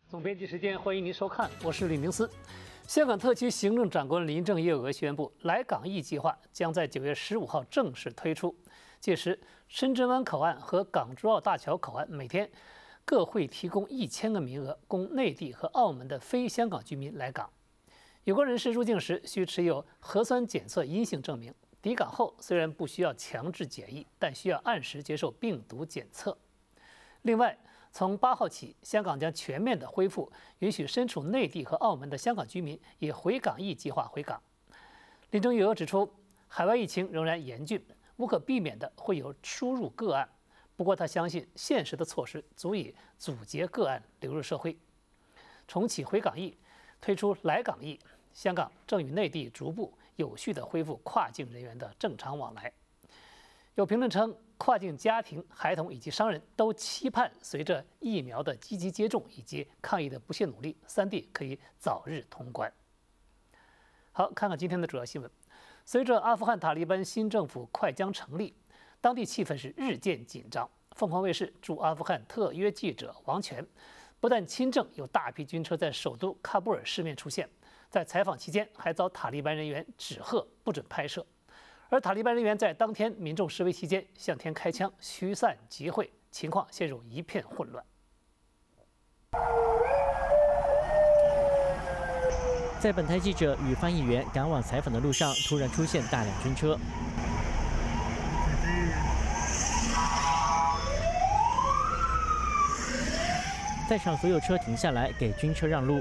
总编辑时间，欢迎您收看，我是李明思。香港特区行政长官林郑月娥宣布，来港易计划将在9月15号正式推出。届时，深圳湾口岸和港珠澳大桥口岸每天各会提供1000个名额，供内地和澳门的非香港居民来港。有关人士入境时需持有核酸检测阴性证明。抵港后虽然不需要强制检疫，但需要按时接受病毒检测。另外，从8号起，香港将全面的恢复允许身处内地和澳门的香港居民以回港易计划回港。林郑月娥指出，海外疫情仍然严峻，无可避免的会有输入个案。不过，她相信现实的措施足以阻截个案流入社会。重启回港易，推出来港易，香港正与内地逐步有序地恢复跨境人员的正常往来。有评论称，跨境家庭、孩童以及商人都期盼随着疫苗的积极接种以及抗疫的不懈努力，3地可以早日通关。好，看看今天的主要新闻。随着阿富汗塔利班新政府快将成立，当地气氛是日渐紧张。凤凰卫视驻阿富汗特约记者王权不但亲政，有大批军车在首都喀布尔市面出现，在采访期间还遭塔利班人员指喝不准拍摄。而塔利班人员在当天民众示威期间向天开枪，驱散集会，情况陷入一片混乱。 在本台记者与翻译员赶往采访的路上，突然出现大量军车。在场所有车停下来，给军车让路。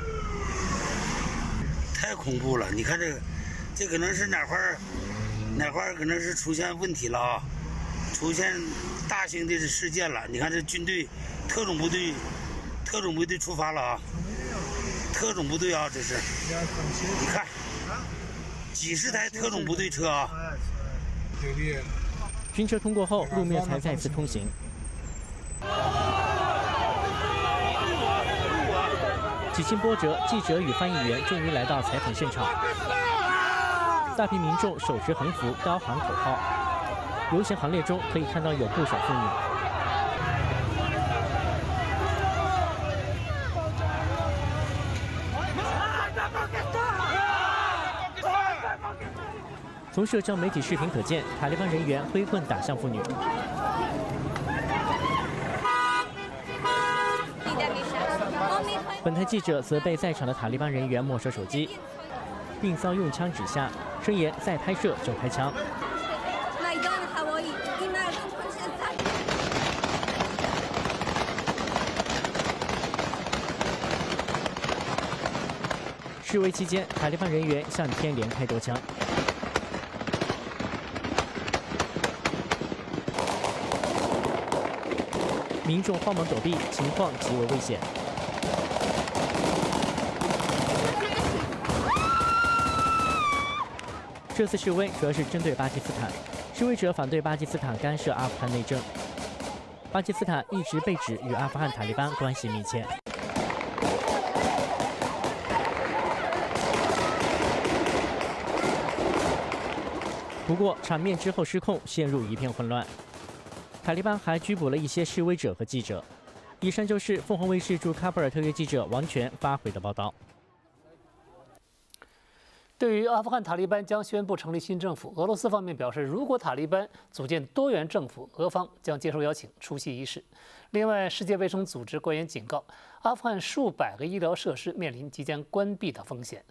太恐怖了！你看这可能是哪块可能是出现问题了啊，出现大型的事件了。你看这军队、特种部队出发了啊！特种部队啊，这是，你看，几十台特种部队车啊！ 军车通过后，路面才再次通行。几经波折，记者与翻译员终于来到采访现场。大批民众手持横幅，高喊口号。游行行列中可以看到有不少妇女。从社交媒体视频可见，塔利班人员挥棍打向妇女。本台记者则被在场的塔利班人员没收手机，并遭用枪指下，声言再拍摄就开枪。示威期间，塔利班人员向天连开多枪。民众慌忙躲避，情况极为危险。这次示威主要是针对巴基斯坦，示威者反对巴基斯坦干涉阿富汗内政。巴基斯坦一直被指与阿富汗塔利班关系密切。不过，场面之后失控，陷入一片混乱。塔利班还拘捕了一些示威者和记者。以上就是凤凰卫视驻喀布尔特约记者王权发回的报道。 对于阿富汗塔利班将宣布成立新政府，俄罗斯方面表示，如果塔利班组建多元政府，俄方将接受邀请出席仪式。另外，世界卫生组织官员警告，阿富汗数百个医疗设施面临即将关闭的风险。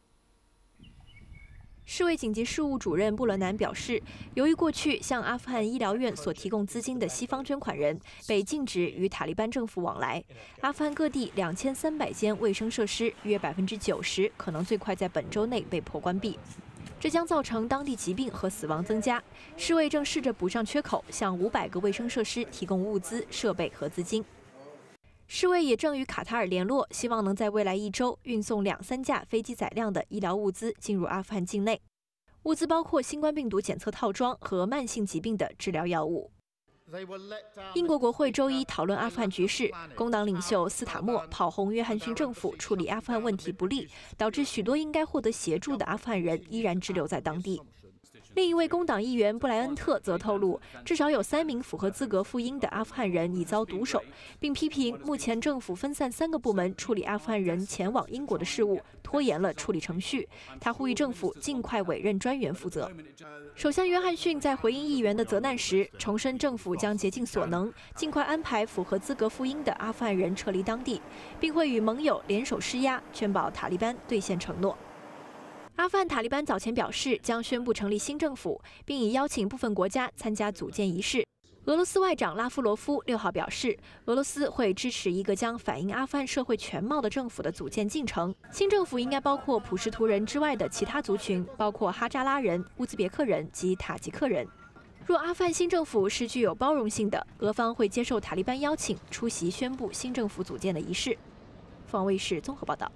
世卫紧急事务主任布伦南表示，由于过去向阿富汗医疗院所提供资金的西方捐款人被禁止与塔利班政府往来，阿富汗各地2300间卫生设施约90%可能最快在本周内被迫关闭，这将造成当地疾病和死亡增加。世卫正试着补上缺口，向500个卫生设施提供物资、设备和资金。世卫也正与卡塔尔联络，希望能在未来1周运送2-3架飞机载量的医疗物资进入阿富汗境内。物资包括新冠病毒检测套装和慢性疾病的治疗药物。英国国会周一讨论阿富汗局势，工党领袖斯塔默炮轰约翰逊政府处理阿富汗问题不力，导致许多应该获得协助的阿富汗人依然滞留在当地。 另一位工党议员布莱恩特则透露，至少有3名符合资格赴英的阿富汗人已遭毒手，并批评目前政府分散3个部门处理阿富汗人前往英国的事务，拖延了处理程序。他呼吁政府尽快委任专员负责。首相约翰逊在回应议员的责难时，重申政府将竭尽所能，尽快安排符合资格赴英的阿富汗人撤离当地，并会与盟友联手施压，确保塔利班兑现承诺。阿富汗塔利班早前表示将宣布成立新政府，并已邀请部分国家参加组建仪式。俄罗斯外长拉夫罗夫6号表示，俄罗斯会支持一个将反映阿富汗社会全貌的政府的组建进程。新政府应该包括普什图人之外的其他族群，包括哈扎拉人、乌兹别克人及塔吉克人。若阿富汗新政府是具有包容性的，俄方会接受塔利班邀请，出席宣布新政府组建的仪式。凤凰卫视综合报道。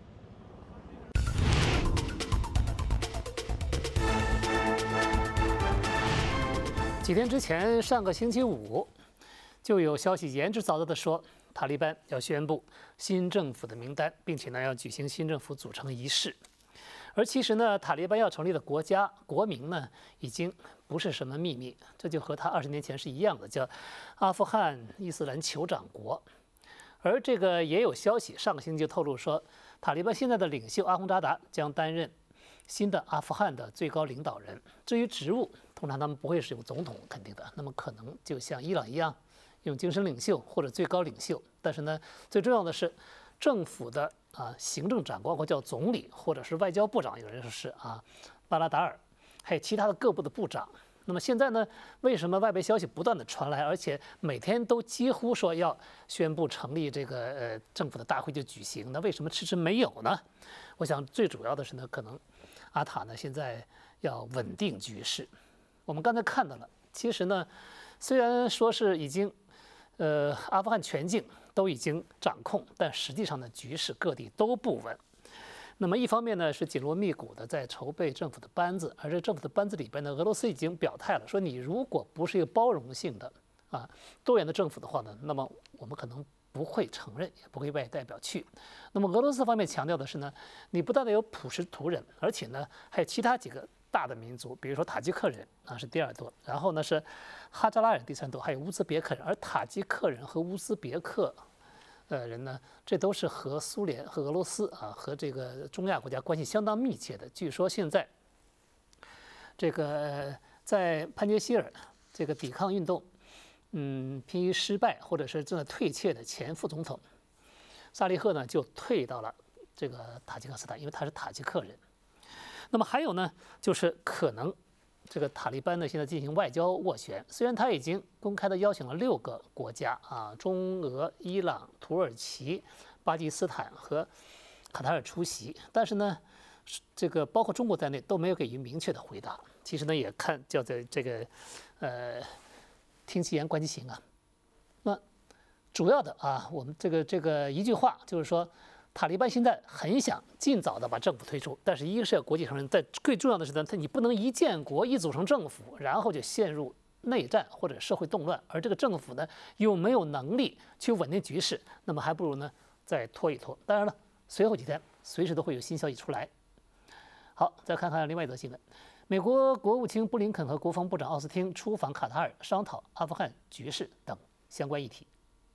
几天之前，上个星期五，就有消息言之凿凿地说，塔利班要宣布新政府的名单，并且呢要举行新政府组成仪式。而其实呢，塔利班要成立的国名呢，已经不是什么秘密，这就和他20年前是一样的，叫阿富汗伊斯兰酋长国。而这个也有消息，上个星期就透露说，塔利班现在的领袖阿洪扎达将担任新的阿富汗的最高领导人。至于职务，通常他们不会是由总统肯定的，那么可能就像伊朗一样，用精神领袖或者最高领袖。但是呢，最重要的是政府的行政长官或叫总理，或者是外交部长，有人说是巴拉达尔，还有其他的各部的部长。那么现在呢，为什么外媒消息不断的传来，而且每天都几乎说要宣布成立这个政府的大会就举行？那为什么迟迟没有呢？我想最主要的是呢，可能阿塔呢现在要稳定局势。我们刚才看到了，其实呢，虽然说是已经阿富汗全境都已经掌控，但实际上呢，局势各地都不稳。那么一方面呢是紧锣密鼓的在筹备政府的班子，而这政府的班子里边呢，俄罗斯已经表态了，说你如果不是一个包容性的多元的政府的话呢，那么我们可能不会承认，也不会派代表去。那么俄罗斯方面强调的是呢，你不但得有普什图人，而且呢还有其他几个大的民族，比如说塔吉克人是第2多，然后呢是哈扎拉人第3多，还有乌兹别克人。而塔吉克人和乌兹别克人呢，这都是和苏联和俄罗斯和这个中亚国家关系相当密切的。据说现在这个在潘杰希尔这个抵抗运动濒于失败或者是正在退却的前副总统萨利赫呢，就退到了这个塔吉克斯坦，因为他是塔吉克人。那么还有呢，就是可能这个塔利班呢现在进行外交斡旋，虽然他已经公开的邀请了6个国家中俄、伊朗、土耳其、巴基斯坦和卡塔尔出席，但是呢，这个包括中国在内都没有给予明确的回答。其实呢，也看叫做这个听其言观其行那主要的我们这个一句话就是说，塔利班现在很想尽早的把政府推出，但是一个是要国际承认，但最重要的是呢，你不能一建国一组成政府，然后就陷入内战或者社会动乱，而这个政府呢又没有能力去稳定局势，那么还不如呢再拖一拖。当然了，随后几天随时都会有新消息出来。好，再看看另外一则新闻，美国国务卿布林肯和国防部长奥斯汀出访卡塔尔，商讨阿富汗局势等相关议题。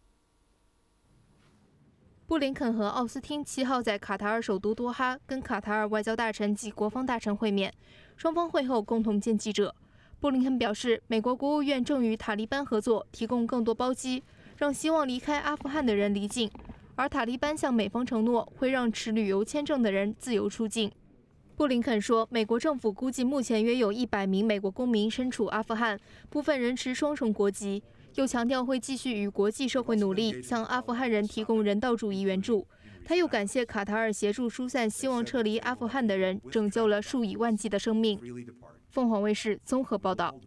布林肯和奥斯汀7号在卡塔尔首都多哈跟卡塔尔外交大臣及国防大臣会面，双方会后共同见记者。布林肯表示，美国国务院正与塔利班合作，提供更多包机，让希望离开阿富汗的人离境，而塔利班向美方承诺会让持旅游签证的人自由出境。布林肯说，美国政府估计目前约有100名美国公民身处阿富汗，部分人持双重国籍。又强调会继续与国际社会努力，向阿富汗人提供人道主义援助。他又感谢卡塔尔协助疏散希望撤离阿富汗的人，拯救了数以万计的生命。凤凰卫视综合报道。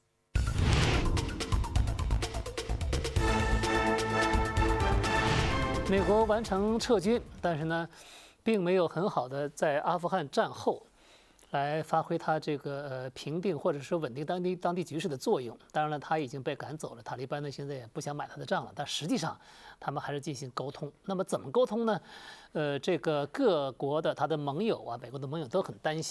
美国完成撤军，但是呢，并没有很好的在阿富汗战后来发挥它这个平定或者是稳定当地局势的作用。当然了，他已经被赶走了，塔利班呢现在也不想买他的账了。但实际上，他们还是进行沟通。那么怎么沟通呢？这个各国的他的盟友美国的盟友都很担心。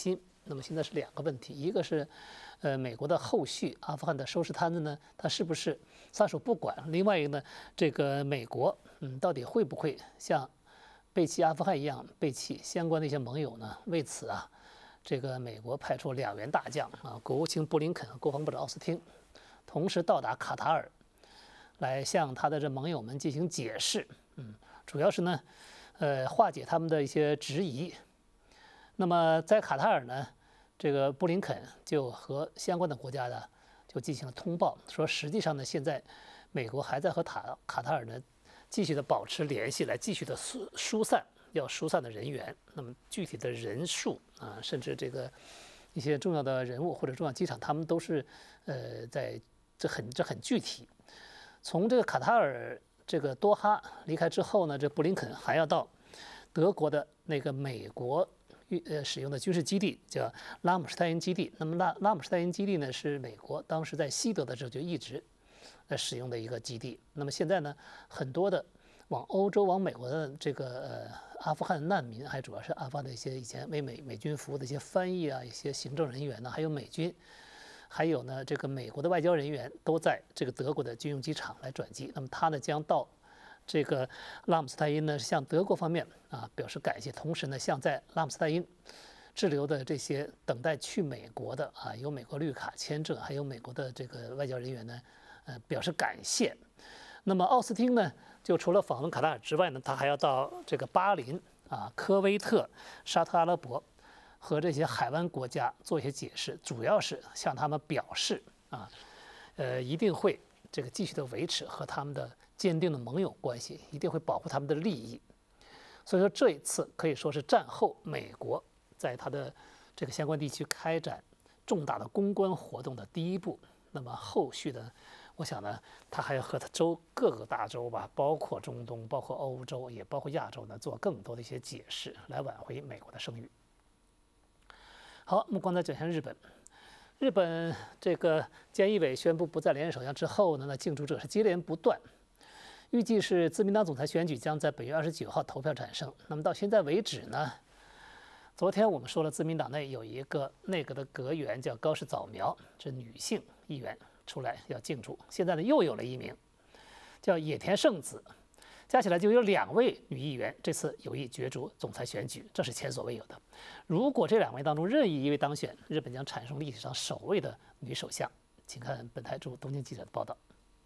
那么现在是2个问题，一个是，美国的后续阿富汗的收拾摊子呢，它是不是撒手不管？另外一个呢，这个美国，到底会不会像背弃阿富汗一样背弃相关的一些盟友呢？为此啊，这个美国派出2员大将啊，国务卿布林肯和国防部长奥斯汀，同时到达卡塔尔，来向他的这盟友们进行解释。主要是呢，化解他们的一些质疑。那么在卡塔尔呢，这个布林肯就和相关的国家呢就进行了通报，说实际上呢，现在美国还在和卡塔尔呢继续的保持联系，来继续的疏散要疏散的人员。那么具体的人数啊，甚至这个一些重要的人物或者重要机场，他们都是在这很具体。从这个卡塔尔这个多哈离开之后呢，这布林肯还要到德国的那个美国使用的军事基地，叫拉姆施泰因基地。那么拉姆施泰因基地呢，是美国当时在西德的时候就一直使用的一个基地。那么现在呢，很多的往欧洲、往美国的这个阿富汗难民，还主要是阿富汗的一些以前为美军服务的一些翻译啊、一些行政人员呢，还有美军，还有呢这个美国的外交人员都在这个德国的军用机场来转机。那么他呢将到这个拉姆斯泰因呢，向德国方面啊表示感谢，同时呢向在拉姆斯泰因滞留的这些等待去美国的啊有美国绿卡签证，还有美国的这个外交人员呢，表示感谢。那么奥斯汀呢，就除了访问卡塔尔之外呢，他还要到这个巴林啊、科威特、沙特阿拉伯和这些海湾国家做一些解释，主要是向他们表示啊，一定会这个继续的维持和他们的坚定的盟友关系，一定会保护他们的利益。所以说这一次可以说是战后美国在它的这个相关地区开展重大的公关活动的第一步。那么后续的，我想呢，他还要和他各个大洲吧，包括中东、包括欧洲，也包括亚洲呢，做更多的一些解释，来挽回美国的声誉。好，我们刚才讲一下日本。日本这个菅义伟宣布不再连任首相之后呢，那竞逐者是接连不断。预计是自民党总裁选举将在本月29号投票产生。那么到现在为止呢，昨天我们说了，自民党内有一个内阁的阁员叫高市早苗，是女性议员出来要竞逐。现在呢又有了一名叫野田圣子，加起来就有2位女议员这次有意角逐总裁选举，这是前所未有的。如果这2位当中任意一位当选，日本将产生历史上首位的女首相。请看本台驻东京记者的报道。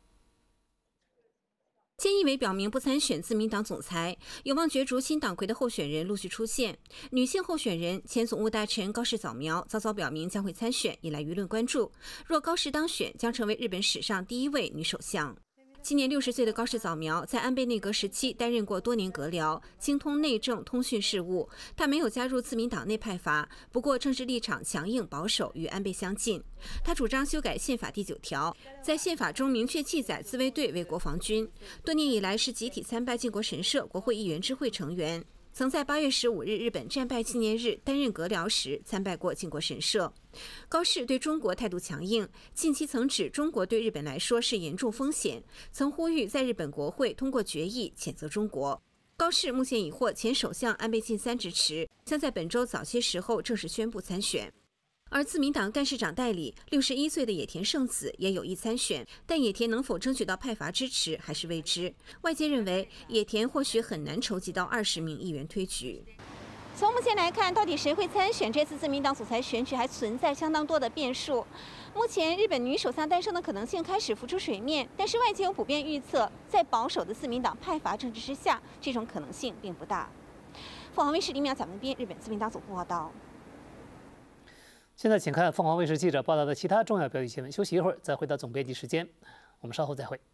菅义伟表明不参选自民党总裁，有望角逐新党魁的候选人陆续出现。女性候选人前总务大臣高市早苗早早表明将会参选，引来舆论关注。若高市当选，将成为日本史上第1位女首相。今年60岁的高市早苗在安倍内阁时期担任过多年阁僚，精通内政、通讯事务。他没有加入自民党内派阀，不过政治立场强硬保守，与安倍相近。他主张修改宪法第9条，在宪法中明确记载自卫队为国防军。多年以来是集体参拜靖国神社国会议员之会成员。曾在8月15日日本战败纪念日担任阁僚时参拜过靖国神社。高市对中国态度强硬，近期曾指中国对日本来说是严重风险，曾呼吁在日本国会通过决议谴责中国。高市目前已获前首相安倍晋三支持，将在本周早些时候正式宣布参选。而自民党干事长代理61岁的野田圣子也有意参选，但野田能否争取到派阀支持还是未知。外界认为野田或许很难筹集到20名议员推举。从目前来看，到底谁会参选这次自民党总裁选举，还存在相当多的变数。目前日本女首相诞生的可能性开始浮出水面，但是外界有普遍预测，在保守的自民党派阀政治之下，这种可能性并不大。凤凰卫视李淼、蒋文斌，日本自民党总部报道。 现在请看凤凰卫视记者报道的其他重要标题新闻。休息一会儿，再回到总编辑时间，我们稍后再会。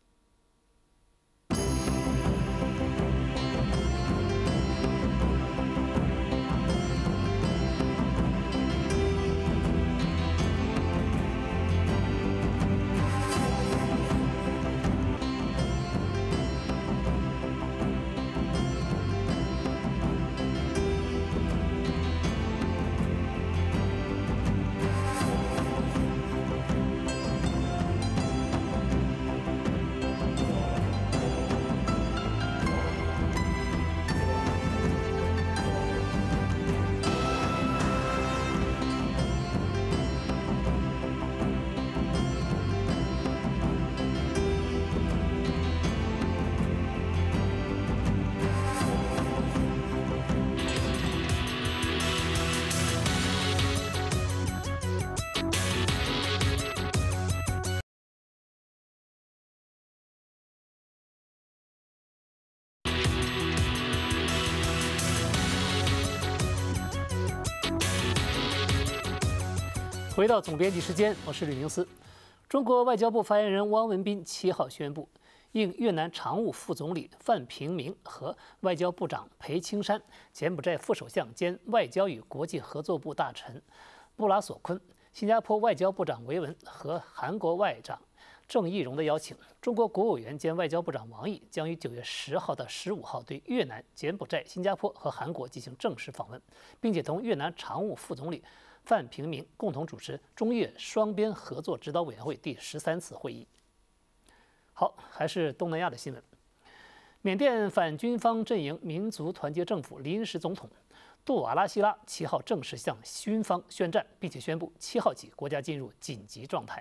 回到总编辑时间，我是吕宁思。中国外交部发言人汪文斌7号宣布，应越南常务副总理范平明和外交部长裴青山、柬埔寨副首相兼外交与国际合作部大臣布拉索坤、新加坡外交部长维文和韩国外长郑义溶的邀请，中国国务院兼外交部长王毅将于9月10号到15号对越南、柬埔寨、新加坡和韩国进行正式访问，并且同越南常务副总理范平明共同主持中越双边合作指导委员会第13次会议。好，还是东南亚的新闻。缅甸反军方阵营民族团结政府临时总统杜瓦拉希拉7号正式向军方宣战，并且宣布7号起国家进入紧急状态。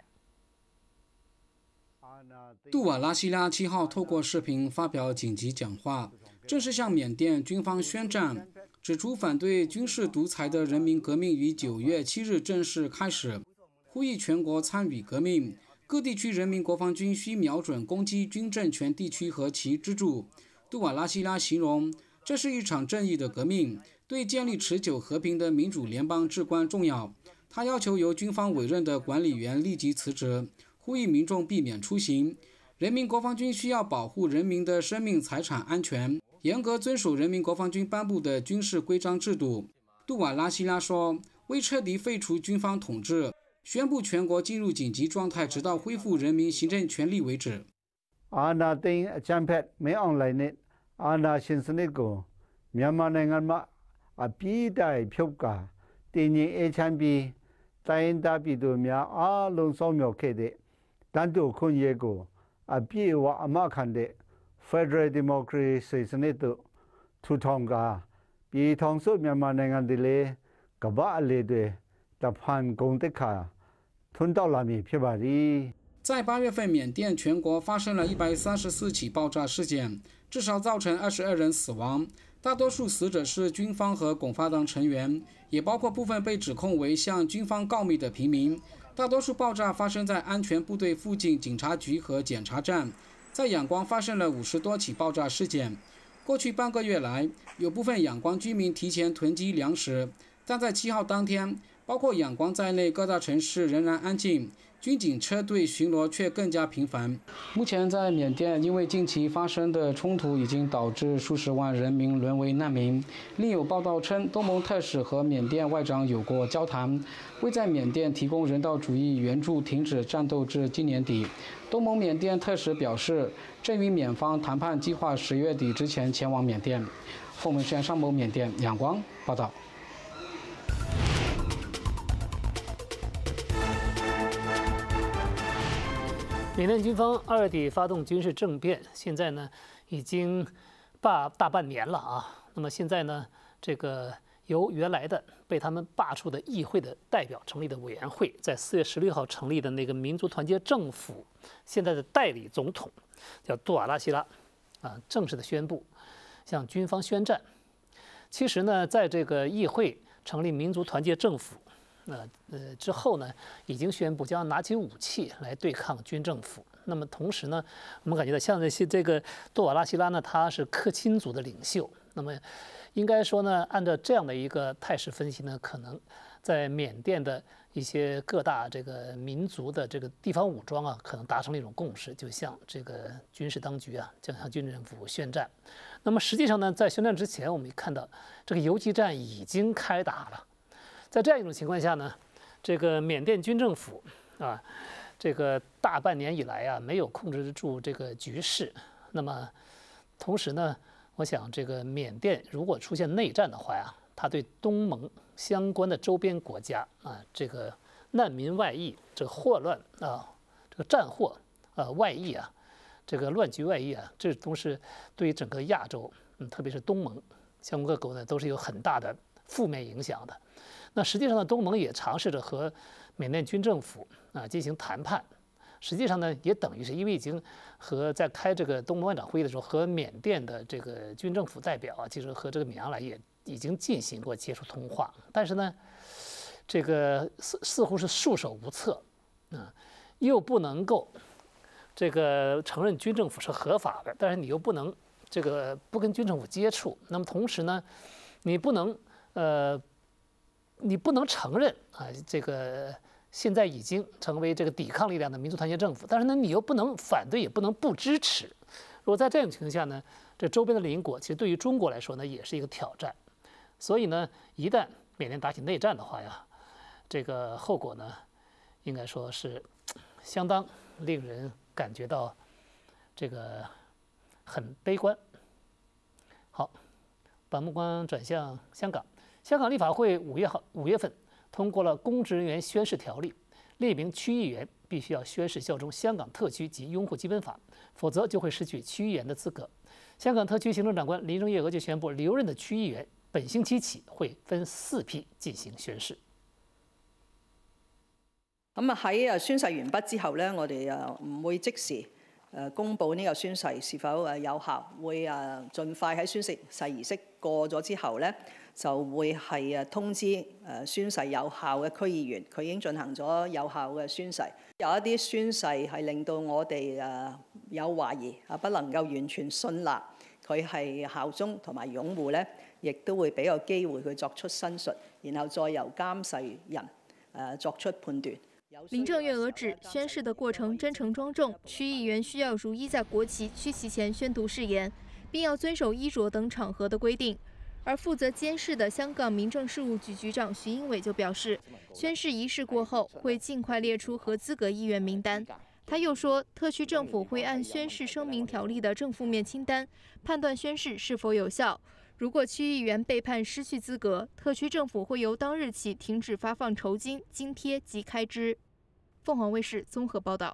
杜瓦拉希拉7号透过视频发表紧急讲话，正式向缅甸军方宣战，指出反对军事独裁的人民革命于9月7日正式开始，呼吁全国参与革命，各地区人民国防军需瞄准攻击军政权地区和其支柱。杜瓦拉希拉形容这是一场正义的革命，对建立持久和平的民主联邦至关重要。他要求由军方委任的管理员立即辞职，呼吁民众避免出行。人民国防军需要保护人民的生命财产安全，严格遵守人民国防军颁布的军事规章制度。杜瓦拉希拉说，为彻底废除军方统治，宣布全国进入紧急状态，直到恢复人民行政权力为止。 아나땡 잠펫 매옹라인에 아나 신선이고 미얀마နိုင်ငံမှာ အပြည့်တိုင် ဖြုတ်က တင်းရင် အေချမ်းပြီး တိုင်းရင်းသားပြည်သူများ အားလုံး စောင့်မျှော်ခဲ့တဲ့ တန်းတူအခွင့်အရေးကို အပြည့်အဝ အမခံတဲ့ Federal Democracy စနစ်သို့ ထူထောင်ကာ ပြည်ထောင်စုမြန်မာနိုင်ငံသည်လည်း ကမ္ဘာ့အလယ်တွင် တဖန်ဂုဏ်သိက္ခာ ထွန်းတောက်လာမည်ဖြစ်ပါသည်。 在8月份，缅甸全国发生了134起爆炸事件，至少造成22人死亡，大多数死者是军方和拱发党成员，也包括部分被指控为向军方告密的平民。大多数爆炸发生在安全部队附近警察局和检查站。在仰光发生了50多起爆炸事件。过去半个月来，有部分仰光居民提前囤积粮食，但在7号当天，包括仰光在内各大城市仍然安静，军警车队巡逻却更加频繁。目前在缅甸，因为近期发生的冲突已经导致数十万人民沦为难民。另有报道称，东盟特使和缅甸外长有过交谈，为在缅甸提供人道主义援助停止战斗至今年底。东盟缅甸特使表示，正与缅方谈判，计划10月底之前前往缅甸。凤文轩上某缅甸仰光报道。 缅甸军方2月底发动军事政变，现在呢已经大半年了啊。那么现在呢，这个由原来的被他们罢黜的议会的代表成立的委员会，在4月16号成立的那个民族团结政府，现在的代理总统叫杜瓦拉希拉啊，正式的宣布向军方宣战。其实呢，在这个议会成立民族团结政府之后呢，已经宣布将拿起武器来对抗军政府。那么同时呢，我们感觉到像这个杜瓦拉希拉呢，他是克钦族的领袖。那么应该说呢，按照这样的一个态势分析呢，可能在缅甸的一些各大这个民族的这个地方武装啊，可能达成了一种共识，就向这个军事当局啊，将向军政府宣战。那么实际上呢，在宣战之前，我们看到这个游击战已经开打了。在这样一种情况下呢，这个缅甸军政府啊，这个大半年以来啊，没有控制住这个局势。那么，同时呢，我想这个缅甸如果出现内战的话呀，它对东盟相关的周边国家啊，这个难民外溢、这个霍乱啊、这个战祸外溢啊、这个乱局外溢啊，这都是对于整个亚洲，特别是东盟相关各国呢，都是有很大的负面影响的。那实际上呢，东盟也尝试着和缅甸军政府进行谈判。实际上呢，也等于是因为已经在开这个东盟外长会议的时候，和缅甸的这个军政府代表啊，其实和这个敏昂莱也已经进行过接触通话。但是呢，这个似乎是束手无策，又不能够这个承认军政府是合法的，但是你又不能这个不跟军政府接触。那么同时呢，你不能承认啊这个现在已经成为这个抵抗力量的民族团结政府，但是呢，你又不能反对，也不能不支持。如果在这种情况下呢，这周边的邻国其实对于中国来说呢，也是一个挑战。所以呢，一旦缅甸打起内战的话呀，这个后果呢，应该说是相当令人感觉到这个很悲观。好，把目光转向香港。香港立法会5月份通过了公职人员宣誓条例，列明区议员必须要宣誓效忠香港特区及拥护基本法，否则就会失去区议员的资格。香港特区行政长官林郑月娥就宣布，留任的区议员本星期起會分4批進行宣誓。 咁啊喺宣誓完畢之後咧，我哋唔會即時公佈呢個宣誓是否有效，會盡快喺宣誓儀式過咗之後咧，就會係通知宣誓有效嘅區議員，佢已經進行咗有效嘅宣誓。有一啲宣誓係令到我哋有懷疑不能夠完全信納佢係效忠同埋擁護咧，亦都會俾個機會佢作出申述，然後再由監誓人作出判斷。 林郑月娥指，宣誓的过程真诚庄重，区议员需要如一在国旗、区旗前宣读誓言，并要遵守衣着等场合的规定。而负责监视的香港民政事务局局长徐英伟就表示，宣誓仪式过后会尽快列出合资格议员名单。他又说，特区政府会按宣誓声明条例的正负面清单判断宣誓是否有效。如果区议员被判失去资格，特区政府会由当日起停止发放酬金、津贴及开支。凤凰卫视综合报道。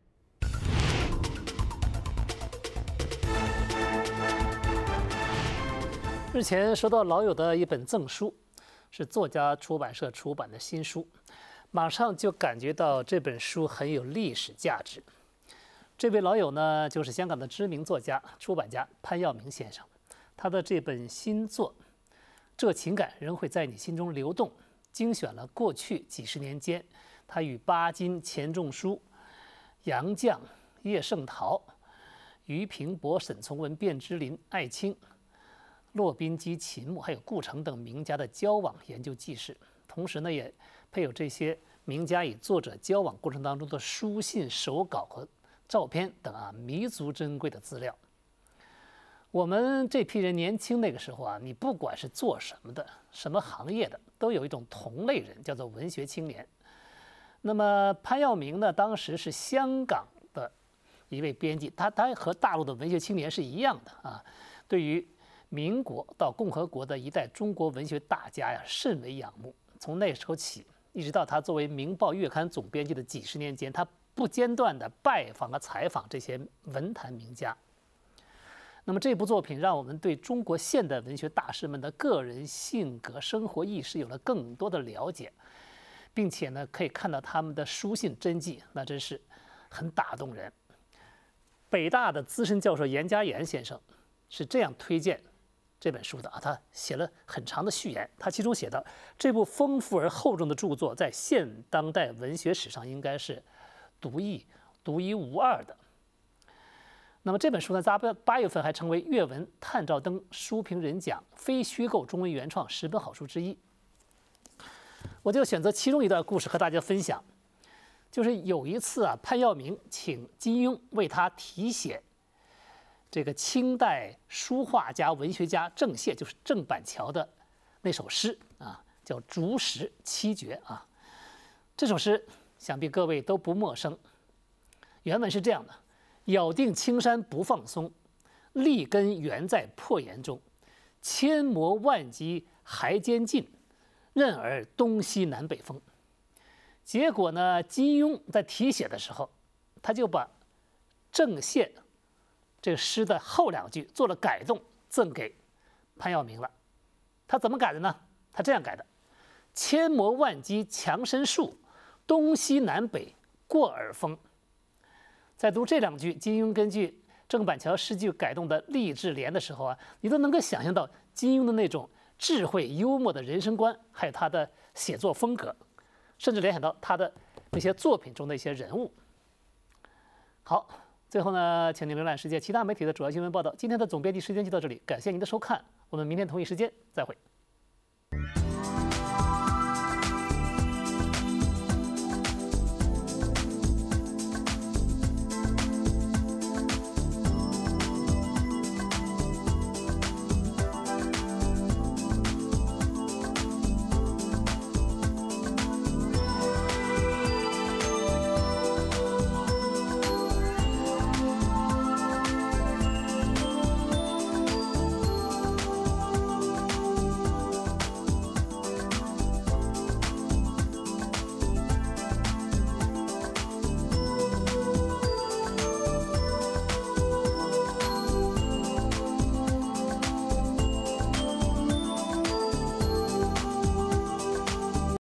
日前收到老友的一本赠书，是作家出版社出版的新书，马上就感觉到这本书很有历史价值。这位老友呢，就是香港的知名作家、出版家潘耀明先生。他的这本新作《这情感仍会在你心中流动》，精选了过去几十年间他与巴金、钱钟书、杨绛、叶圣陶、俞平伯、沈从文、卞之琳、艾青、骆宾基、秦牧还有顾城等名家的交往研究记事，同时呢，也配有这些名家与作者交往过程当中的书信、手稿和照片等弥足珍贵的资料。我们这批人年轻那个时候你不管是做什么的、什么行业的，都有一种同类人，叫做文学青年。那么潘耀明呢，当时是香港的一位编辑，他和大陆的文学青年是一样的对于民国到共和国的一代中国文学大家甚为仰慕。从那时候起，一直到他作为《明报》月刊总编辑的几十年间，他不间断地拜访和采访这些文坛名家。那么这部作品让我们对中国现代文学大师们的个人性格、生活意识有了更多的了解，并且呢，可以看到他们的书信真迹，那真是很打动人。北大的资深教授严家言先生是这样推荐这本书的他写了很长的序言，他其中写道：这部丰富而厚重的著作在现当代文学史上应该是独一无二的。那么这本书呢，在8月份还成为阅文探照灯书评人奖非虚构中文原创10本好书之一。我就选择其中一段故事和大家分享，就是有一次潘耀明请金庸为他题写这个清代书画家、文学家郑燮，就是郑板桥的那首诗叫《竹石七绝》这首诗想必各位都不陌生。原文是这样的：咬定青山不放松，立根原在破岩中。千磨万击还坚劲，任尔东西南北风。结果呢，金庸在题写的时候，他就把郑燮这个诗的后2句做了改动，赠给潘耀明了。他怎么改的呢？他这样改的：千磨万击强身术，东西南北过耳风。在读这2句金庸根据郑板桥诗句改动的励志联的时候你都能够想象到金庸的那种智慧幽默的人生观，还有他的写作风格，甚至联想到他的那些作品中的一些人物。好，最后呢，请您浏览世界其他媒体的主要新闻报道。今天的总编辑时间就到这里，感谢您的收看，我们明天同一时间再会。